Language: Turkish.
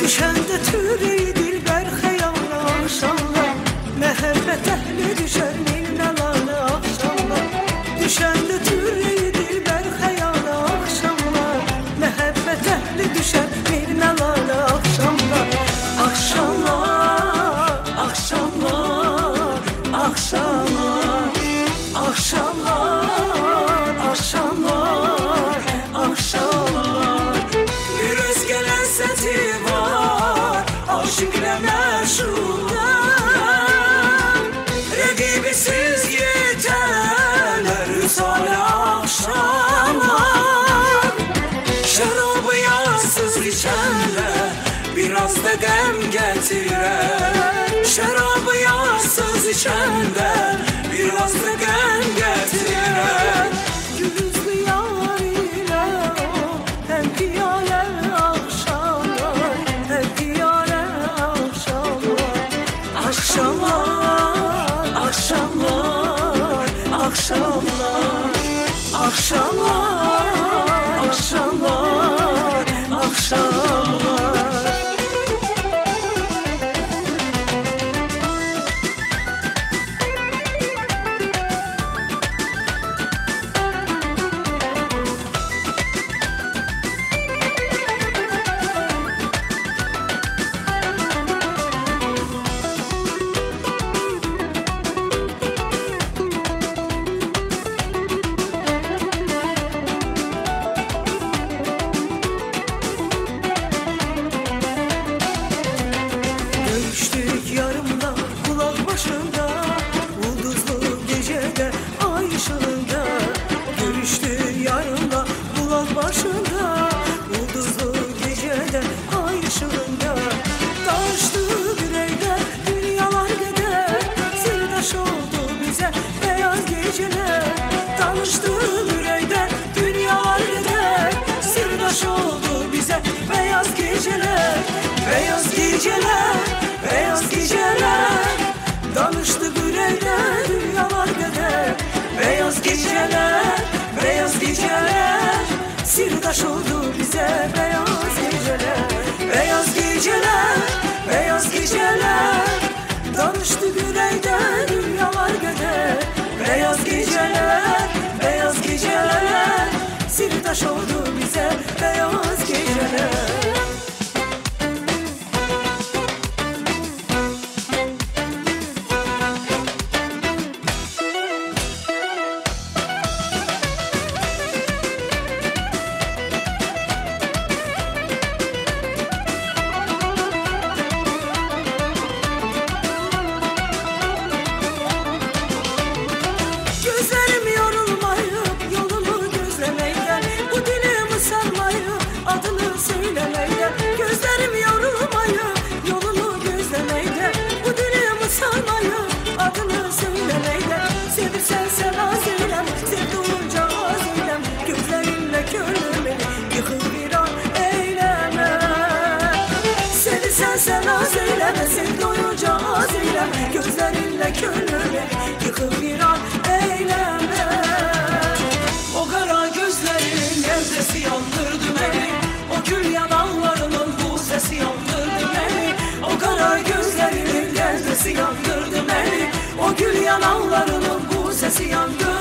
Düşəndə türeyi dilbər xəyala axşamlar, məhəbbət əhli düşər minnalarla axşamlar. Düşəndə türeyi dilbər xəyala axşamlar, məhəbbət əhli düşər minnalarla axşamlar. Axşamlar, axşamlar, axşamlar, axşamlar, axşamlar, axşamlar. Bir özgə ləzzəti var aşıqlə məşuqdan, rəqibisiz yetərlər rüsalə axşamlar. Şərabı yarsız içənlər biraz da qəm gətirər, şərabı yarsız içənlər biraz da qəm gətirər. Gülüzlü yar ilə o həm piyalə axşamlar, həm piyalə axşamlar. Axşamlar, axşamlar, axşamlar, axşamlar, axşamlar, axşamlar. Görüştük yarımda kulak başında, ulduzlu gecede ay ışığında. Görüştük yarımda kulak başında, ulduzlu gecede ay ışığında. Taştı yüreğde dünyalar kadar, sırdaş oldu bize beyaz geceler. Tanıştı yüreğde dünyalar kadar, sırdaş oldu bize beyaz geceler. Beyaz geceler, beyaz geceler, danıştık yüreğde dünyalar kadar. Beyaz geceler, beyaz geceler, sırdaş oldu bize beyaz geceler. Beyaz geceler, beyaz geceler, danıştık yüreğde dünyalar kadar. Beyaz geceler, beyaz geceler, sırdaş oldu bize beyaz geceler. Gözlerim yorulmayıp yolunu gözlemeyden, bu dilimi sarmayıp adını söylemeyden. Gözlerim yorulmayıp yolunu gözlemeyden, bu dilimi sarmayıp adını söylemeyden. Sevirsen sen az eylem, sevduğunca az eylem, gözlerinle gönlümü yıkıl bir an eyleme. Sevirsen sen az eyleme, sevduğunca az eylem, gözlerinle gönlümü yıkıl bir an eyleme. O kara gözlerin gevzesi yandırdı beni, o gül yanaklarının bu sesi yandırdı beni. O kara gözlerinin gevzesi yandırdı beni, o gül yanaklarının bu sesi yandırdı